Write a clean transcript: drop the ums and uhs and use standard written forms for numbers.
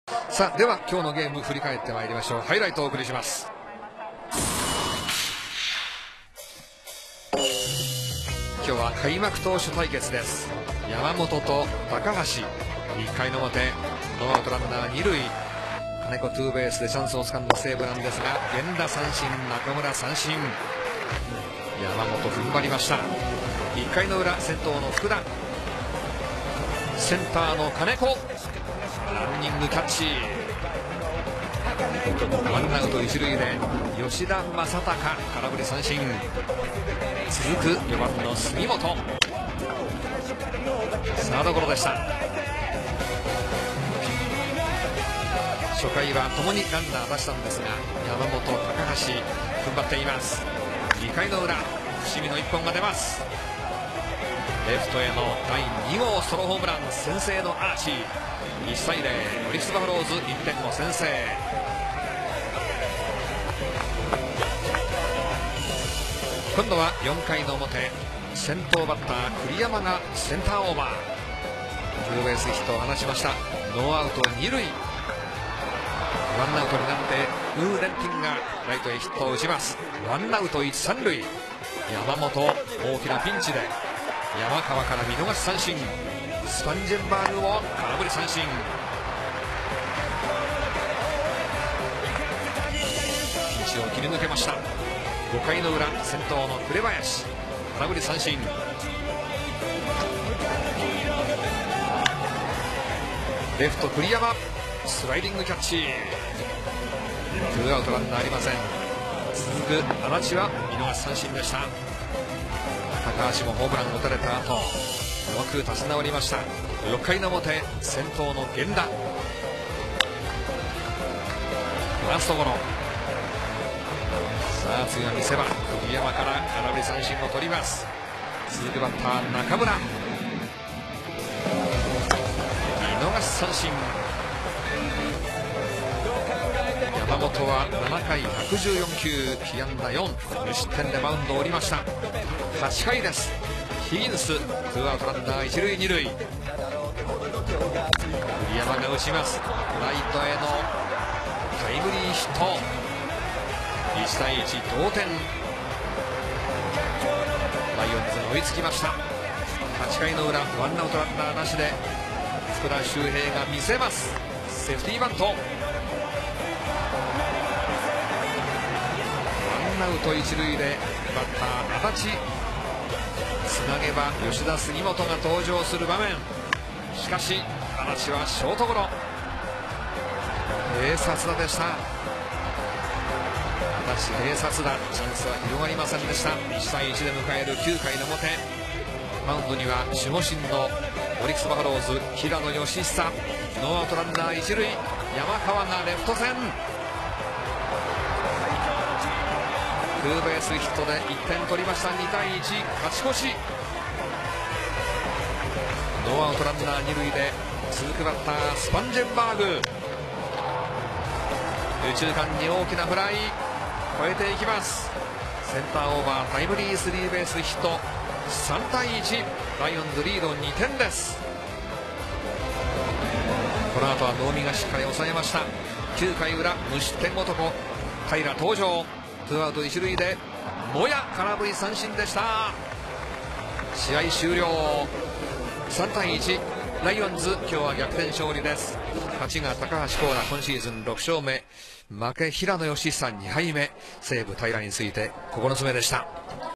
さあでは今日のゲーム振り返ってまいりましょう。ハイライトをお送りします。今日は開幕投手対決です。山本と高橋。1回の表ノーアウトランナー2塁、金子ツーベースでチャンスをつかんだ西武なんですが、源田三振、中村三振、山本踏ん張りました。1回の裏先頭の福田、センターの金子ランニングキャッチ、ワンアウト一塁で吉田正尚空振り三振、続く4番の杉本サードゴロでした。初回は共にランナー出したんですが、山本、高橋踏ん張っています。2回の裏伏見の1本が出ます。レフトへの第2号ソロホームラン、先制のアーチ、1対0、オリックスバファローズ1点を先制。今度は4回の表、先頭バッター栗山がセンターオーバー、ツーベースヒットを放ちました。ノーアウト2塁、ワンアウトになってウー・レンティンがライトへヒットを打ちます。ワンアウト1、3塁、山本大きなピンチで山川から見逃し三振、スパンジェンバーグを空振り三振、ピンチを切り抜けました。5回の裏先頭の紅林空振り三振、レフト栗山スライディングキャッチ、ツーアウトランナーありません。続く安達は見逃し三振でした。高橋もホームランを打たれた後よく立ち直りました。6回の表先頭の源田ファーストゴロ。さあ次は見せ場、栗山から空振り三振を取ります。続くバッター中村見逃し三振。山本は7回114球被安打4、無失点でマウンドを降りました。8回です。ヒギンスツーアウトランナー1塁2塁、栗山が打ちます。ライトへのタイムリーヒット、1対1同点、ライオンズが追いつきました。8回の裏ワンアウトランナーなしで福田周平が見せます。セーフティーバント、ワンアウト一塁でバッター安達、つなげば吉田杉本が登場する場面、しかし安達はショートゴロ、併殺打でした。安達併殺打、チャンスは広がりませんでした。1対1で迎える9回の表、マウンドには守護神のオリックスバファローズ平野佳寿、ノーアウトランナー一塁、山川がレフト線ツーベースヒットで1点取りました。2対1勝ち越し。ノーアウトランナー2塁で続くバッタースパンジェンバーグ、右中間に大きなフライ越えていきます。センターオーバータイムリースリーベースヒット、3対1ライオンズリード2点です。この後は能見がしっかり抑えました。9回裏無失点男平登場、ツーアウト一塁でモヤ空振り三振でした。試合終了、3対1ライオンズ今日は逆転勝利です。勝ちが高橋光成今シーズン6勝目、負け平野佳寿2敗目、西武平について9つ目でした。